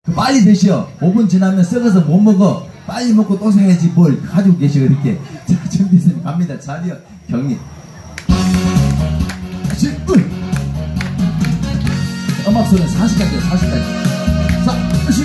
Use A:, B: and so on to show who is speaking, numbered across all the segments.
A: 빨리 드셔. 5분 지나면 썩어서 못 먹어. 빨리 먹고 또 사야지 뭘 가지고 계시고 이렇게. 자, 준비했으면 갑니다. 자리요. 경리. 음악 소리는 40까지요. 40까지. 자,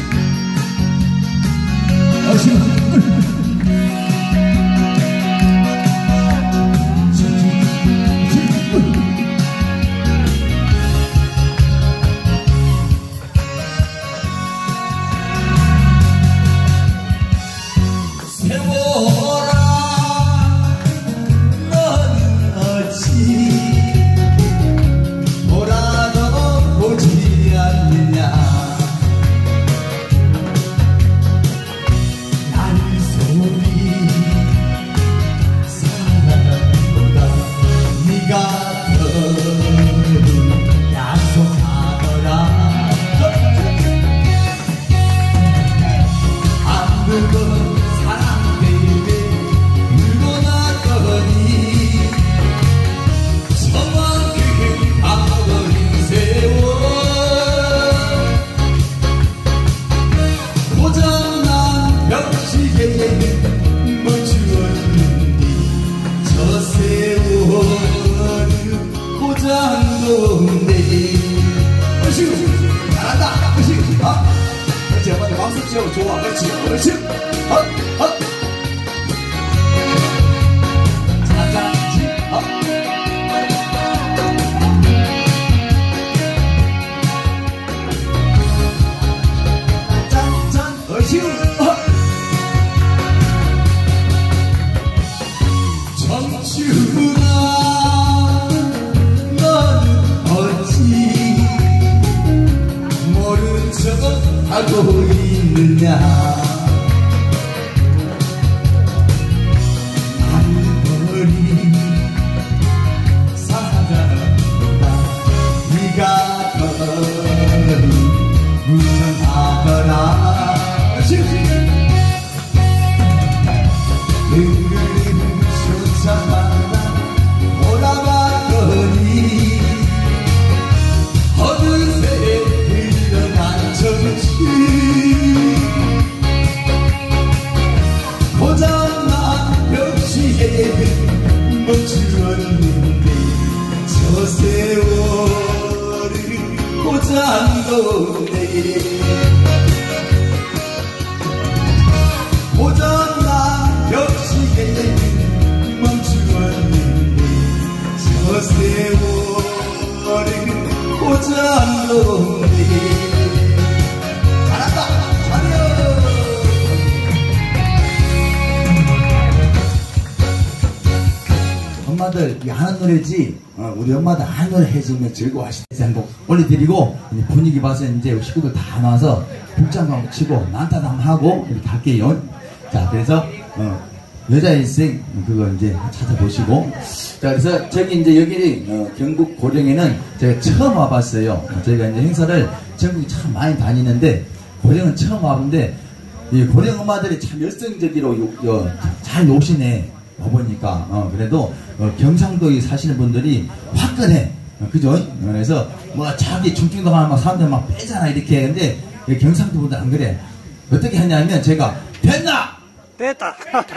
A: 좋아, 그렇지, 그렇지. 자자지, 짠짠, 그렇지. 청춘아, 너는 어찌 모른 척 하고 있느냐. 말벌이 사랑보다 네가 더 무성하더라. 그를 쫓아가다 돌아봤더니 어느새 흘러간 정치 고장난 벽시에 멈추었는데 저 세월을 고장도네. 고장난 벽시에 멈추었는데 저 세월을 고장도네. 잘한다. 잘해요. 엄마들 이 하는 노래지. 우리 엄마들 하는 노래 해주면 즐거워하시죠. 한곡 올려드리고 분위기 봐서 이제 식구들 다 나와서 북장구 치고 난타도 한번 하고 이렇게 할게요. 자, 그래서 여자 일생 그거 이제 찾아보시고. 자, 그래서 저기 이제 여기 경북 고령에는 제가 처음 와봤어요. 저희가 이제 행사를 전국에 참 많이 다니는데 고령은 처음 와본데 이 고령 엄마들이 참 열성적으로 잘 노시네. 와보니까 그래도 경상도에 사시는 분들이 화끈해. 그죠? 그래서 뭐 자기 중증도 막 사람들 막 빼잖아 이렇게. 근데 경상도 분들 안 그래. 어떻게 하냐면 제가 됐나?
B: 됐다.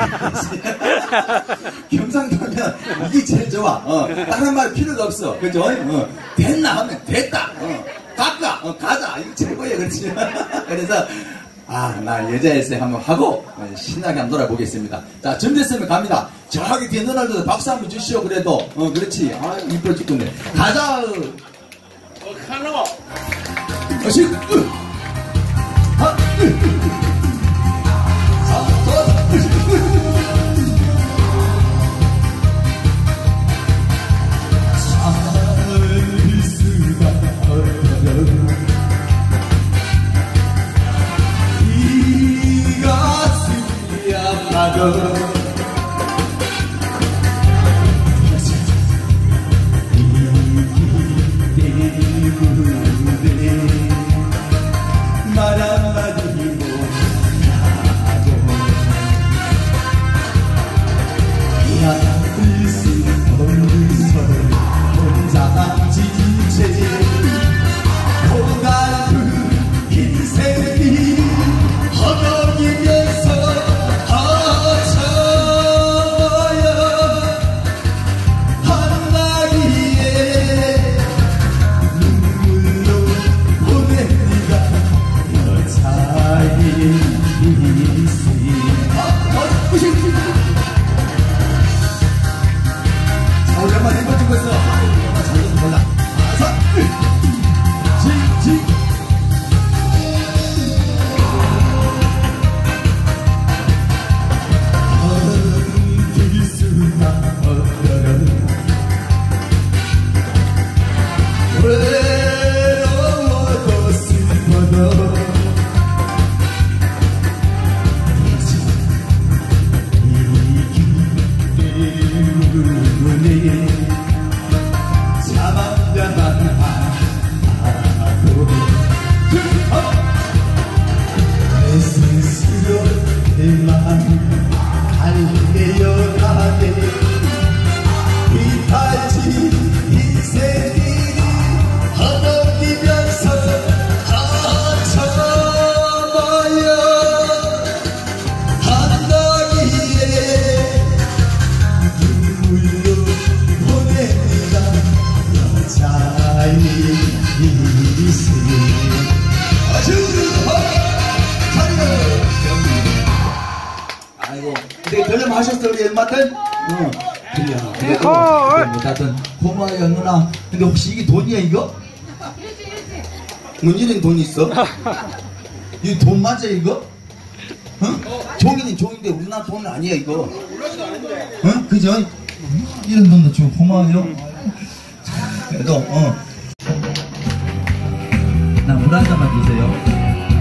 A: 경상도면 이게 제일 좋아. 다른 말 필요가 없어. 그죠? 됐나 하면 됐다. 가자. 이거 최고예요. 그렇지? 그래서 나 여자일생 한번 하고 신나게 한번 놀아보겠습니다. 자, 준비됐으면 갑니다. 저기 뒤에 누나들도 박수 한번 주시오. 그래도 그렇지. 이뻐 죽겠네. 가자.
B: 카노.
A: 말 한마디 못하고 미안할 수 없는 서로 혼자 지체 고달픈 인생이 전에 마셨어 우리 엄마들? 응. 그래요. 그래도 못하던 고마워요 누나. 근데 혹시 이게 돈이야 이거? 문진이는 돈 있어? 이거 돈 맞아 이거? 응? 종이는 종인데 우리나라 돈은 아니야 이거. 응? 그죠? 이런 돈도 주고 고마워요. 그래도 나 물 한 잔만 주세요.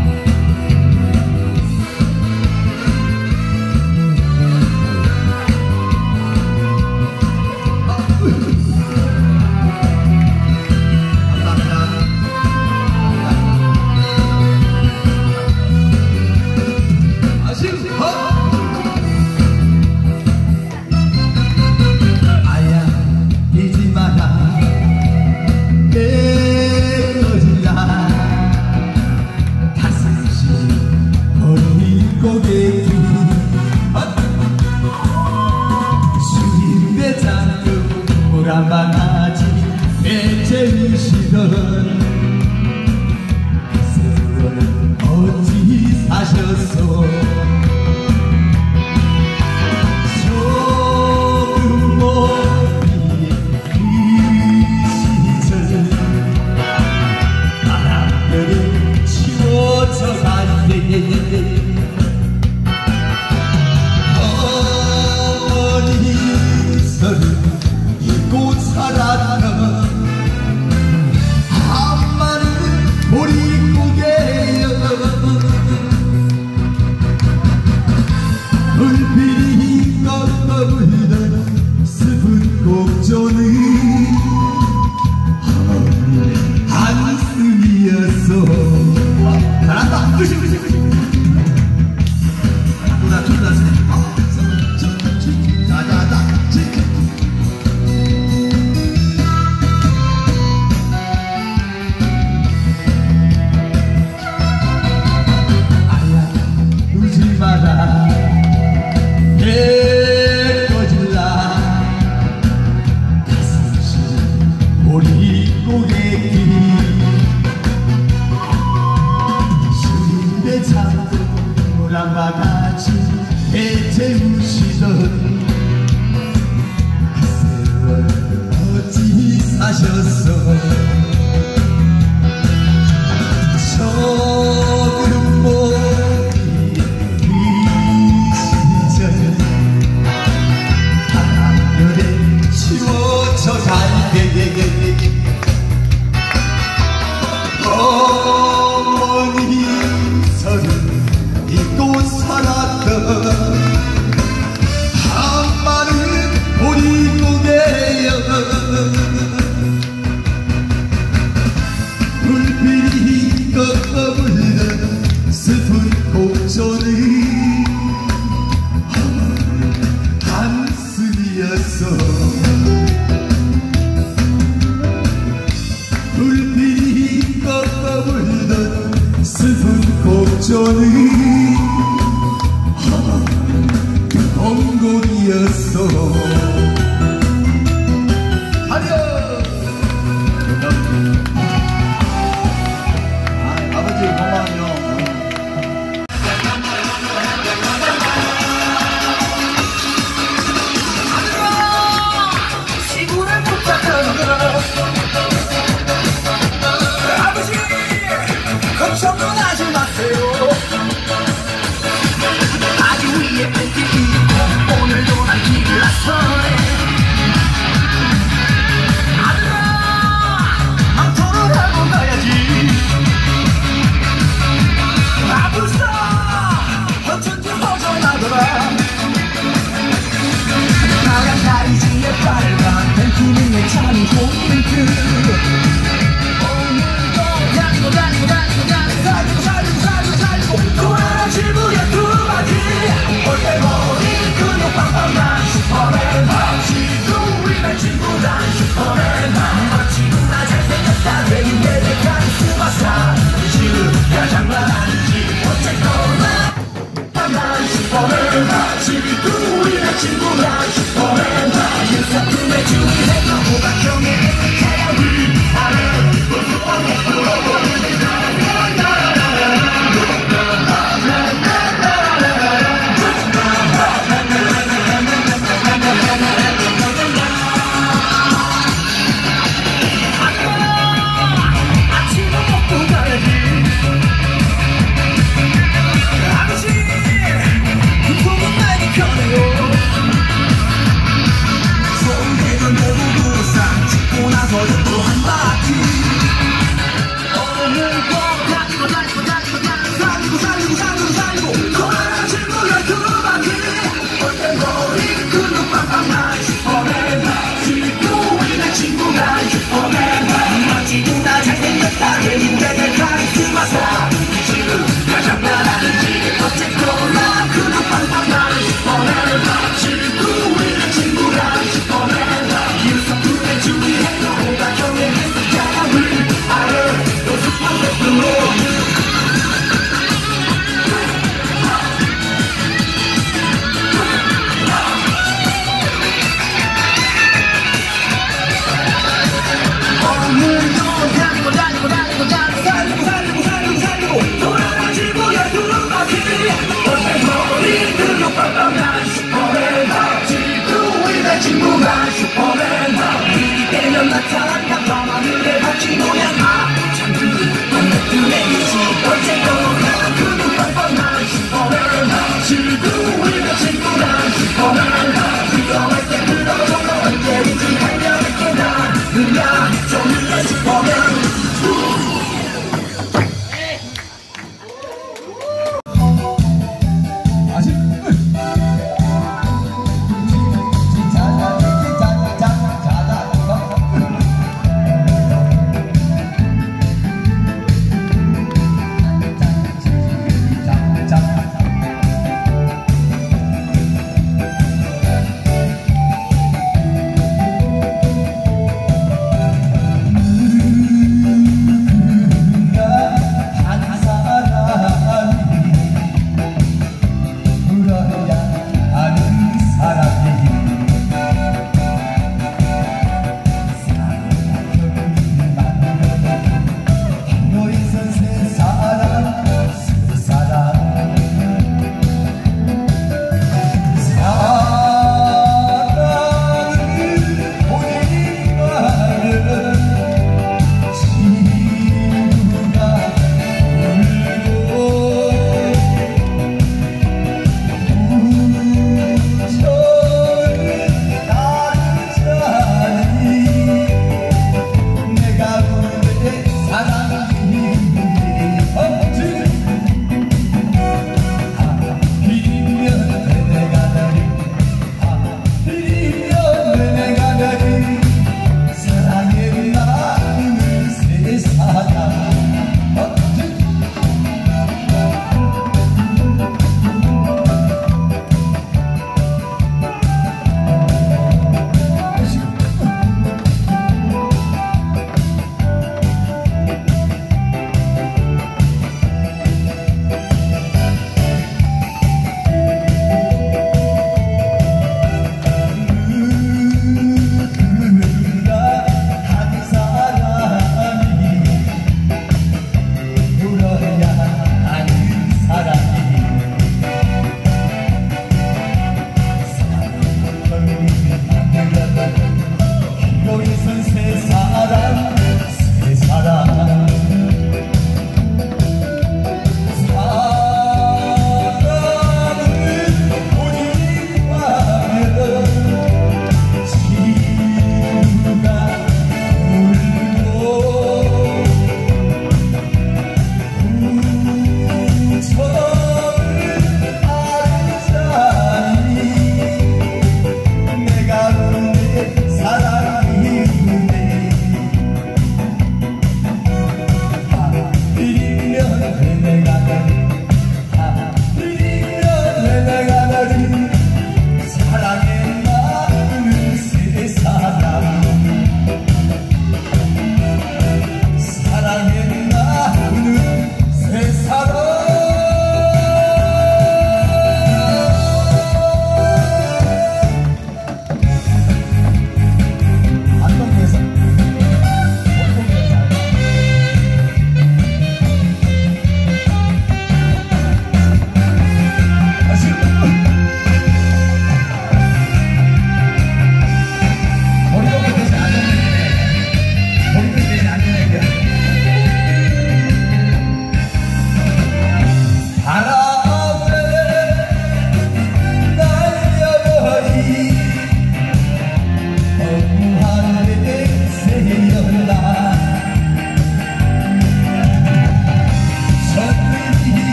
C: 바가지 내재우시던 그 세월 어찌 사셨소. 조금 멀리 그 시절 바람결에 치워져 갈 때 어머니 서른 잊고 살았던 한 마리 보릿고개여. 불빛이 꺾어불던 슬픈 곡조는 어머니의 한숨이었어. 잘한다. 누나 둘러쓰네. 자자자 바가지 내재우시던 그 세월 어찌 사셨어. 조금 멀리 그 시절 바람결에 치워져 갈 때 어머니 서른 잊고 살았던 한 마리 보릿고개여. 불빛이 꺾어불던 슬픈 곡조는 한숨이었어. 불빛이 꺾어불던 슬픈 곡조는 원곡이었어.
A: 아버지 고마워요.
C: 시골을 부탁하는 아버지 걱정은 하지 마세요. 아주 위에 팬티 입고 오늘도 난 길을 나서네. 아들아 망토를 하고 가야지. 아부사 어쩐지 허전하더라. 나간 다리지에 빨간 팬티는 내 찬이 홈핑크. 오늘도 다니고 다니고 다니고 다니고 살고 고아라 지붕에 두 바퀴 올빼머리 근육 빵빵한 슈퍼맨. 지금 우리는 친구다 슈퍼맨. 지금 나 잘생겼다 되긴 되게 카리스마 스타. 지금 야 장난 아니지 어쨌거나 난 슈퍼맨. 지금 우리는 친구다 슈퍼맨. 유사품의 주인의 너무가